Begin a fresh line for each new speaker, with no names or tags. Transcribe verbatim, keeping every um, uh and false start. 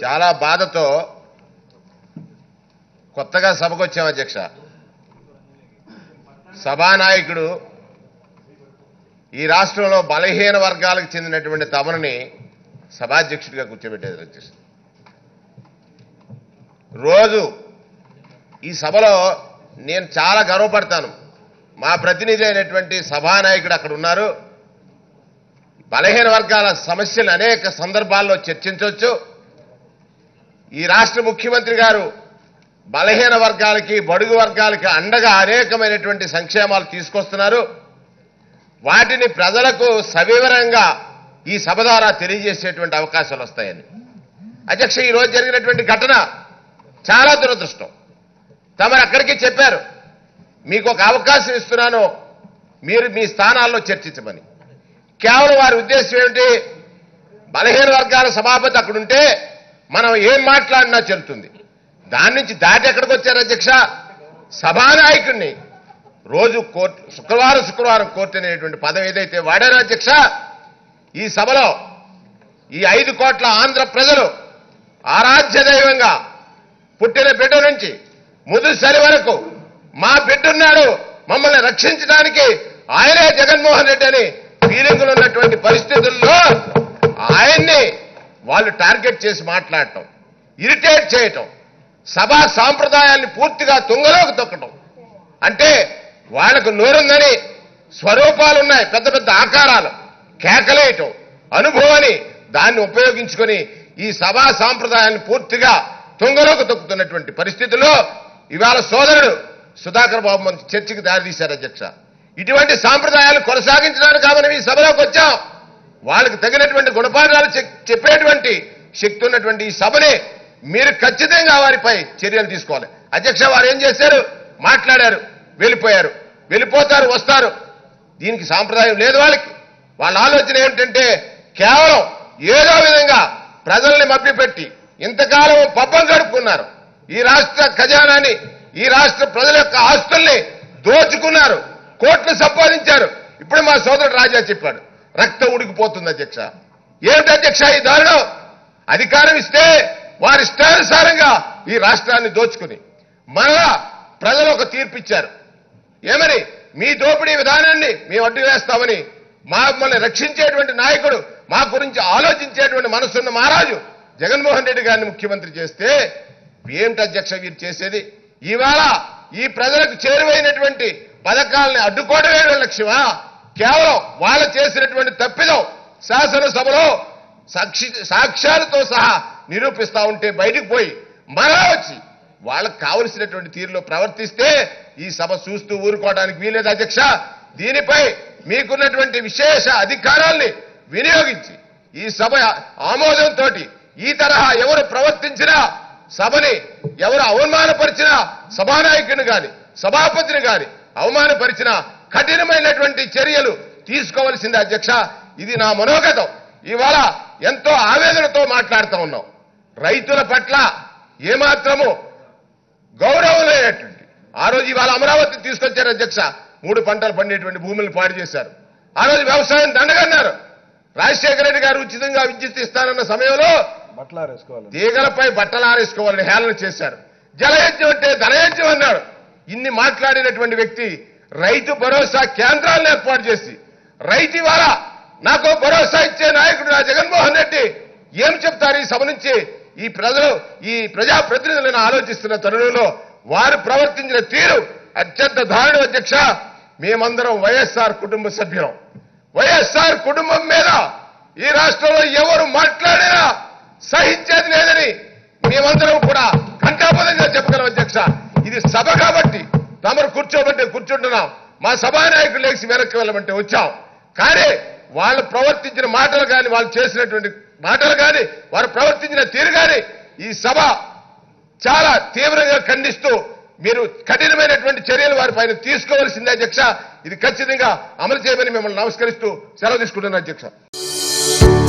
చాలా బాధతో కొత్తగా సభకు వచ్చాం అధ్యక్ష. సభానాయకుడు ఈ రాష్ట్రంలో బలహీన వర్గాలకు చెందినటువంటి తమని సభాధ్యక్షుడిగా కూర్చోబెట్టేది అధ్యక్ష. రోజు ఈ సభలో నేను చాలా గర్వపడతాను. మా ప్రతినిధి అయినటువంటి సభానాయకుడు అక్కడ ఉన్నారు. బలహీన వర్గాల సమస్యలు అనేక సందర్భాల్లో చర్చించవచ్చు. ఈ రాష్ట్ర ముఖ్యమంత్రి గారు బలహీన వర్గాలకి బడుగు వర్గాలకి అండగా అనేకమైనటువంటి సంక్షేమాలు తీసుకొస్తున్నారు. వాటిని ప్రజలకు సవివరంగా ఈ సభ ద్వారా తెలియజేసేటువంటి అవకాశాలు వస్తాయని అధ్యక్ష ఈరోజు జరిగినటువంటి ఘటన చాలా దురదృష్టం. తమరు అక్కడికి చెప్పారు మీకు ఒక అవకాశం ఇస్తున్నాను, మీరు మీ స్థానాల్లో చర్చించమని. కేవలం వారి ఉద్దేశం ఏమిటి? బలహీన వర్గాల సభాపతి అక్కడుంటే మనం ఏం మాట్లాడినా చెల్లుతుంది. దాని నుంచి దాటి ఎక్కడికి వచ్చారు అధ్యక్ష? సభానాయకుడిని రోజు కోర్టు శుక్రవారం శుక్రవారం కోర్టు అనేటువంటి పదం ఏదైతే వాడారో అధ్యక్ష, ఈ సభలో ఈ ఐదు కోట్ల ఆంధ్ర ప్రజలు ఆరాధ్య దైవంగా పుట్టిన బిడ్డ నుంచి ముదుసరి వరకు మా బిడ్డున్నాడు, మమ్మల్ని రక్షించడానికి ఆయనే జగన్మోహన్ రెడ్డి అని ఫీలింగులు ఉన్నటువంటి పరిస్థితుల్లో ఆయన్ని వాళ్ళు టార్గెట్ చేసి మాట్లాడటం, ఇరిటేట్ చేయటం, సభా సాంప్రదాయాల్ని పూర్తిగా తుంగలోకి తొక్కటం. అంటే వాళ్లకు నోరుందని, స్వరూపాలున్నాయి, పెద్ద పెద్ద ఆకారాలు, కేకలేయటం, అనుభవాన్ని దాన్ని ఉపయోగించుకొని ఈ సభా సాంప్రదాయాన్ని పూర్తిగా తుంగలోకి తొక్కుతున్నటువంటి పరిస్థితుల్లో ఇవాళ సోదరుడు సుధాకర్ బాబు మంచి చర్చకు దారితీశారు అధ్యక్ష. ఇటువంటి సాంప్రదాయాలు కొనసాగించడానికి మనం ఈ సభలోకి వచ్చాం. వాళ్ళకి తగినటువంటి గుణపాఠాలు చెప్పేటువంటి శక్తి ఉన్నటువంటి ఈ సభని మీరు ఖచ్చితంగా వారిపై చర్యలు తీసుకోవాలి అధ్యక్ష. వారు ఏం చేశారు? మాట్లాడారు, వెళ్ళిపోయారు, వెళ్ళిపోతారు, వస్తారు. దీనికి సాంప్రదాయం లేదు వాళ్ళకి. వాళ్ళ ఆలోచన ఏమిటంటే కేవలం ఏదో విధంగా ప్రజల్ని మభ్యపెట్టి ఇంతకాలం పబ్బం గడుపుకున్నారు. ఈ రాష్ట్ర ఖజానాని, ఈ రాష్ట్ర ప్రజల యొక్క ఆస్తుల్ని దోచుకున్నారు, కోట్లు సంపాదించారు. ఇప్పుడు మా సోదరుడు రాజా చెప్పాడు, రక్తం ఉడికిపోతుంది అధ్యక్ష. ఏమిటి అధ్యక్ష ఈ దారుణం? అధికారం ఇస్తే వారి ఇష్టానుసారంగా ఈ రాష్ట్రాన్ని దోచుకుని మరలా ప్రజలు ఒక తీర్పు ఇచ్చారు. ఏమని? మీ దోపిడీ విధానాన్ని మేము అడ్డు వేస్తామని. మమ్మల్ని రక్షించేటువంటి నాయకుడు, మా గురించి ఆలోచించేటువంటి మనసున్న మహారాజు జగన్మోహన్ రెడ్డి గారిని ముఖ్యమంత్రి చేస్తే ఏమిటి అధ్యక్ష వీరు చేసేది? ఇవాళ ఈ ప్రజలకు చేరువైనటువంటి పథకాలని అడ్డుకోవడమే లక్ష్యమా? కేవలం వాళ్ళు చేసినటువంటి తప్పిదం శాసనసభలో సాక్షి సాక్ష్యాలతో సహా నిరూపిస్తా ఉంటే బయటకు పోయి మరలా వచ్చి వాళ్ళకు కావలసినటువంటి తీరులో ప్రవర్తిస్తే ఈ సభ చూస్తూ ఊరుకోవడానికి వీలేదు అధ్యక్ష. దీనిపై మీకున్నటువంటి విశేష అధికారాల్ని వినియోగించి ఈ సభ ఆమోదంతో ఈ తరహా ఎవరు ప్రవర్తించినా, సభని ఎవరు అవమానపరిచినా, సభానాయకుని గాని సభాపతిని గాని అవమానపరిచినా కఠినమైనటువంటి చర్యలు తీసుకోవాల్సిందే అధ్యక్ష. ఇది నా మనోగతం. ఇవాళ ఎంతో ఆవేదనతో మాట్లాడుతూ ఉన్నాం. రైతుల పట్ల ఏమాత్రము గౌరవం లేనటువంటి ఆ రోజు ఇవాళ అమరావతి తీసుకొచ్చారు అధ్యక్ష. మూడు పంటలు పండేటువంటి భూములను పాడు చేశారు. ఆ రోజు వ్యవసాయం దండగన్నారు. రాజశేఖర రెడ్డి గారు ఉచితంగా విద్యుత్ ఇస్తానన్న సమయంలో తీగలపై బట్టలు ఆరేసుకోవాలని హేళన చేశారు. జలయజ్ఞం అంటే ధనయజ్ఞం అన్నాడు. ఇన్ని మాట్లాడినటువంటి వ్యక్తి రైతు భరోసా కేంద్రాలను ఏర్పాటు చేసి రైతు ఇవాళ నాకు భరోసా ఇచ్చే నాయకుడు నా జగన్మోహన్ రెడ్డి ఏం చెప్తారు ఈ సభ నుంచి? ఈ ప్రజలు, ఈ ప్రజాప్రతినిధులను ఆలోచిస్తున్న తరుణంలో వారు ప్రవర్తించిన తీరు అత్యంత దారుణం అధ్యక్ష. మేమందరం వైఎస్ఆర్ కుటుంబ సభ్యులం. వైఎస్ఆర్ కుటుంబం మీద ఈ రాష్ట్రంలో ఎవరు మాట్లాడినా సహించేది లేదని మేమందరం కూడా ఘంటాపదంగా చెప్పగలం అధ్యక్ష. ఇది సభ కాబట్టి తమరు కూర్చోబట్టే కూర్చుంటున్నాం. మా సభానాయకులు లేచి వెనక్కి వెళ్ళమంటే వచ్చాం. కానీ వాళ్ళు ప్రవర్తించిన మాటలు కానీ, వాళ్ళు చేసినటువంటి మాటలు కానీ, వారు ప్రవర్తించిన తీరు కానీ ఈ సభ చాలా తీవ్రంగా ఖండిస్తూ మీరు కఠినమైనటువంటి చర్యలు వారి పైన తీసుకోవాల్సిందే అధ్యక్ష. ఇది ఖచ్చితంగా అమలు చేయమని మిమ్మల్ని నమస్కరిస్తూ సెలవు తీసుకుంటున్నాను అధ్యక్ష.